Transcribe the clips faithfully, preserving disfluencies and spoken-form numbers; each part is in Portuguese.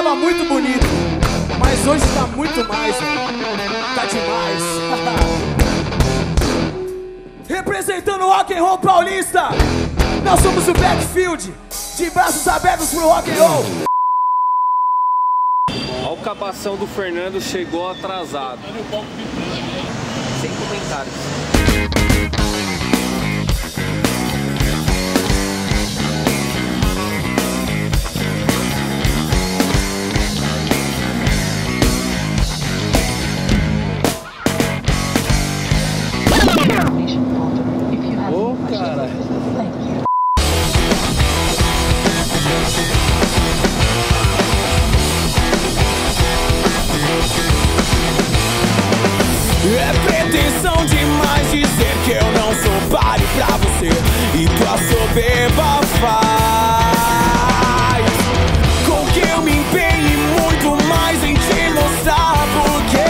tava muito bonito, mas hoje tá muito mais, velho. Tá demais. Representando o rock and roll paulista, nós somos o Backfield, de braços abertos pro rock and roll. Olha o cabação do Fernando, chegou atrasado. Sem comentários. Ô, cara. É pretensão demais dizer que eu não sou páreo pra você e tua soberba faz com que eu me empenhe muito mais em te mostrar porque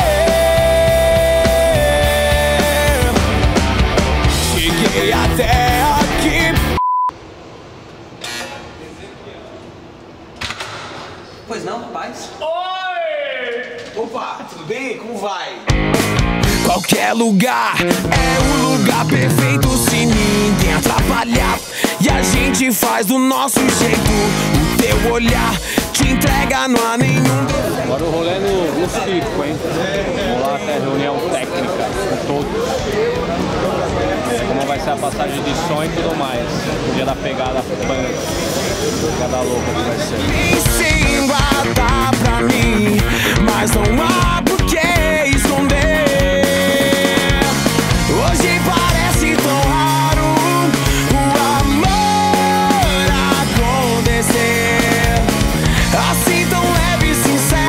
cheguei até aqui. Pois não, rapaz? Opa, tudo bem? Como vai? Qualquer lugar é o lugar perfeito se ninguém atrapalhar. E a gente faz do nosso jeito. O teu olhar te entrega, não há nenhum. Agora o rolê é no, no circo, hein? Vamos lá até reunião técnica com todos. Como vai ser a passagem de som e tudo mais. O dia da pegada punk. Cada louca que vai ser. Sem guardar pra mim, mas não há por que esconder. Hoje parece tão raro o amor acontecer, assim tão leve e sincero.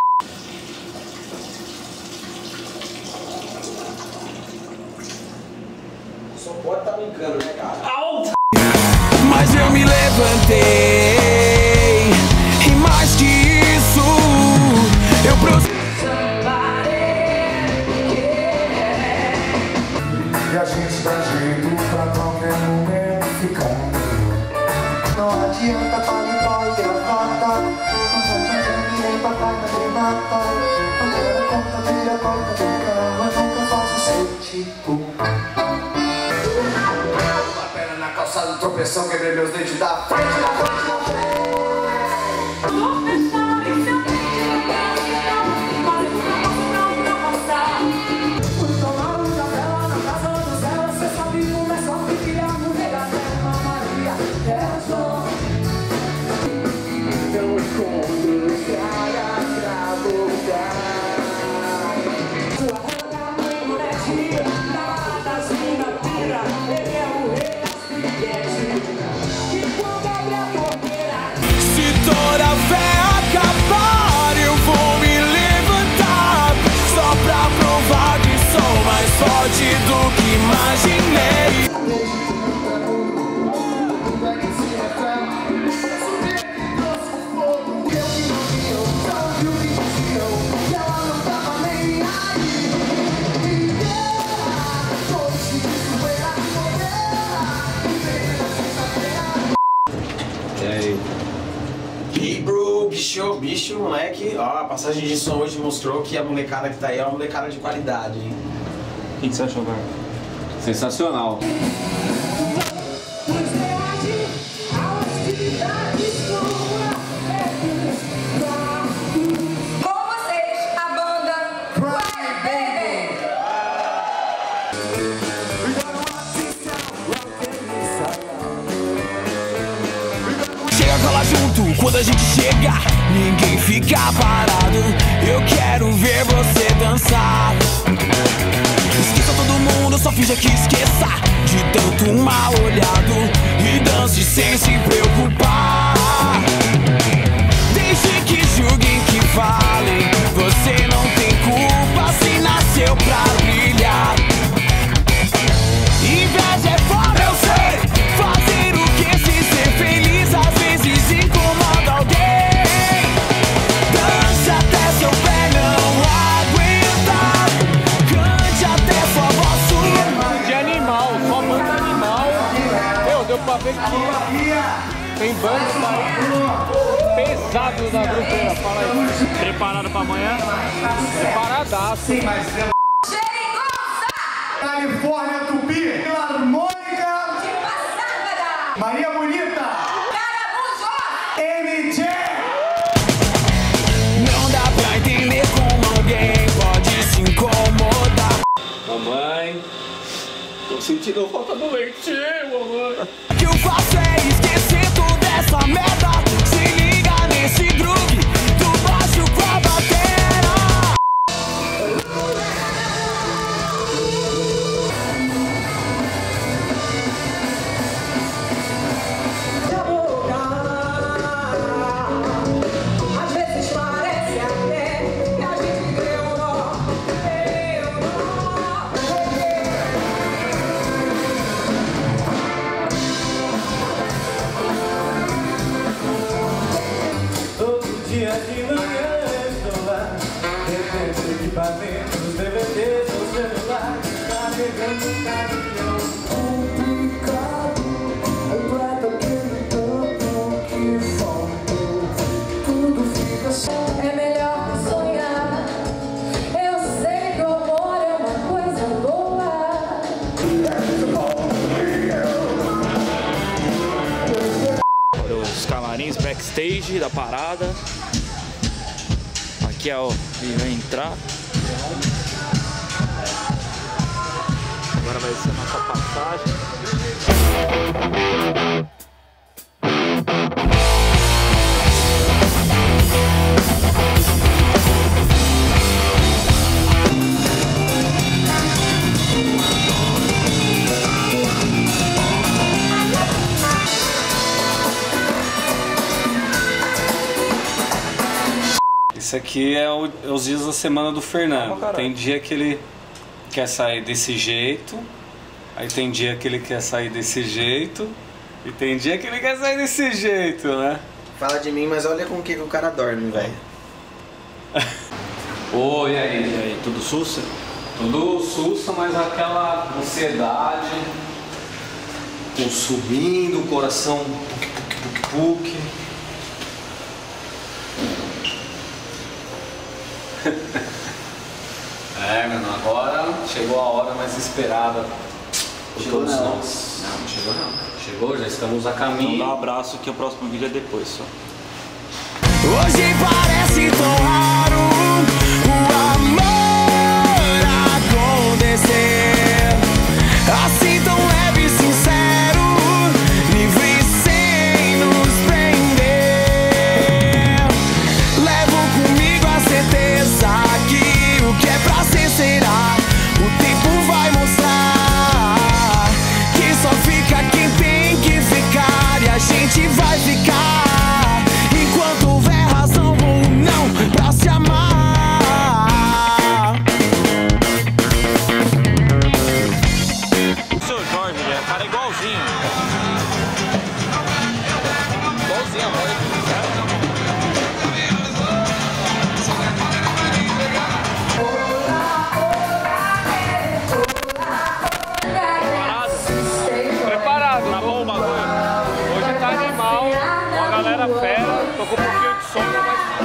Só pode tá brincando, né, cara? Mas eu me levantei e mais que isso eu prossegui. E a gente dá jeito pra qualquer momento ficar. Não adianta paletó e gravata, não vai fazer ninguém papai na gravata. Não quero conta, vira a porta do carro, eu nunca faço seu tipo. Uma perna na calçada, tropeção, quebrei meus dentes da frente, da frente, da frente. Do que imaginei. E aí? E bro, bicho, bicho, moleque, ó, a passagem de som hoje mostrou que a molecada que tá aí é uma molecada de qualidade, hein? O que você achou, cara? Sensacional. Com vocês, a banda Cry Baby. Chega, cola junto, quando a gente chega, ninguém fica parado. Eu quero ver você dançar. Esqueça todo mundo, só finja que esqueça de tanto mal olhado e dance sem se preocupar. Deixe que julguem, que falem, você não tem culpa se nasceu pra brilhar. Inveja é foda, eu sei. Fazer o que se ser feliz às vezes incomoda alguém. Dance até seu pé não aguentar, cante até sua voz sumir. De animal, só banda animal. Meu, deu pra ver que tem banda, pesado. Atualizado da grupeira, fala aí. Preparado pra amanhã? Preparadaço. Califórnia Tupi, Filarmônica de Passargada, Maria Bonita, M J. Não dá pra entender como alguém pode se incomodar. Mamãe, tô sentindo falta do leitinho, mamãe. O que eu faço é esquecer toda essa merda. Se liga nesse groove do baixo com a batera. às vezes parece até que a gente deu um nó, deu um nó. Todo dia de manhã estou lá, dentro de equipamentos, D V Ds no celular, carregando um caminhão complicado. Completa aquele tanto que faltou, tudo fica só. É melhor que sonhar. Eu sei que o amor é uma coisa boa. Os camarins backstage da parada. Aqui é o que vai entrar. Agora vai ser a nossa passagem. Isso aqui é, o, é os dias da semana do Fernando. Tem dia que ele quer sair desse jeito, aí tem dia que ele quer sair desse jeito, e tem dia que ele quer sair desse jeito, né? Fala de mim, mas olha com o que, que o cara dorme, velho. Oi, e aí? E aí, tudo sussa? Tudo sussa, mas aquela ansiedade consumindo, o coração puc, puc, puc, puc. É, mano, agora chegou a hora mais esperada por Chegou todos não. nós. Não, não chegou não. Chegou, já estamos a caminho. Então dá um abraço que o próximo vídeo é depois só. Hoje parece tão raro o amor acontecer, assim tão leve e sincero, livre sem nos prender. Levo comigo a certeza que o que é pra ser será. O tempo vai mostrar que só fica quem tem que ficar, e a gente vai ficar enquanto houver razão ou não pra se amar. O seu Jorge, é um cara igualzinho. Igualzinho a voz. Preparado? Tá bom o bagulho? Hoje tá animal, uma galera fera, tô com um pouquinho de sono,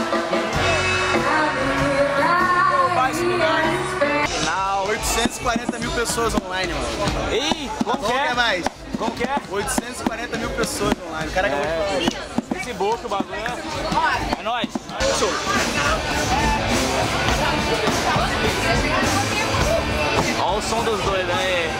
mas... Vai esse lugar. Final, oitocentas e quarenta mil pessoas online, mano. Ih, como que Como que é é? mais? Como que é? oitocentas e quarenta mil pessoas online. O cara acabou de falar isso. Facebook, o bagulho é... É nóis. Show. Olha o som dos dois aí.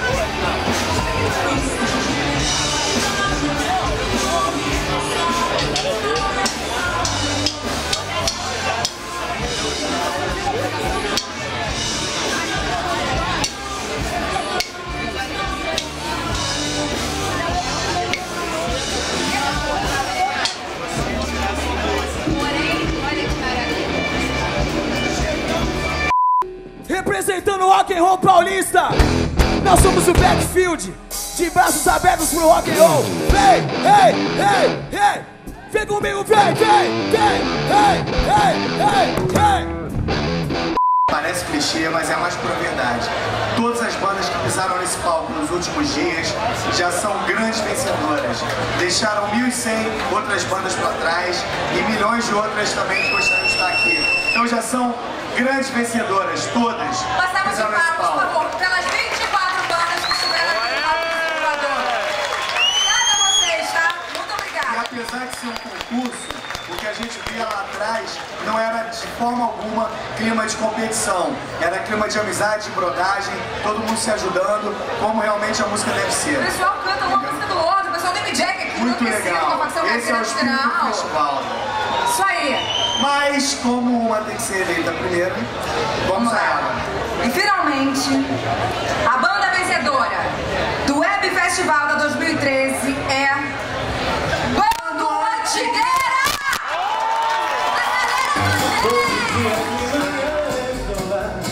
Representando o rock and roll paulista, nós somos o Backfield, de braços abertos pro rock and roll. Vem, ei, ei, ei, vem comigo, vem, vem, vem, ei, ei, ei, ei. Parece clichê, mas é a mais pura verdade. Todas as as bandas que pisaram nesse palco nos últimos dias já são grandes vencedoras. Deixaram mil e cem outras bandas para trás e milhões de outras também que gostariam de estar aqui. Então já são grandes vencedoras, todas. Passamos de palmas, por favor, pelas vinte e quatro bandas que estiveram aqui no palco do Equador. Obrigada a vocês, tá? Muito obrigada. E apesar de ser um concurso, o que a gente via lá atrás não era de forma alguma clima de competição. Era clima de amizade, de brodagem, todo mundo se ajudando, como realmente a música deve ser. O pessoal canta uma música do outro, o pessoal do M Jack aqui, muito legal. uma facção Esse é o espírito do festival. Isso aí. Mas, como uma tem que ser eleita primeiro, vamos a ela. E finalmente, a banda vencedora do Web Festival da dois mil e treze é Bando Antigueira!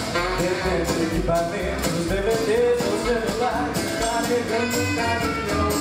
Equipamentos, D V Ds, no celular, carregando o caminhão.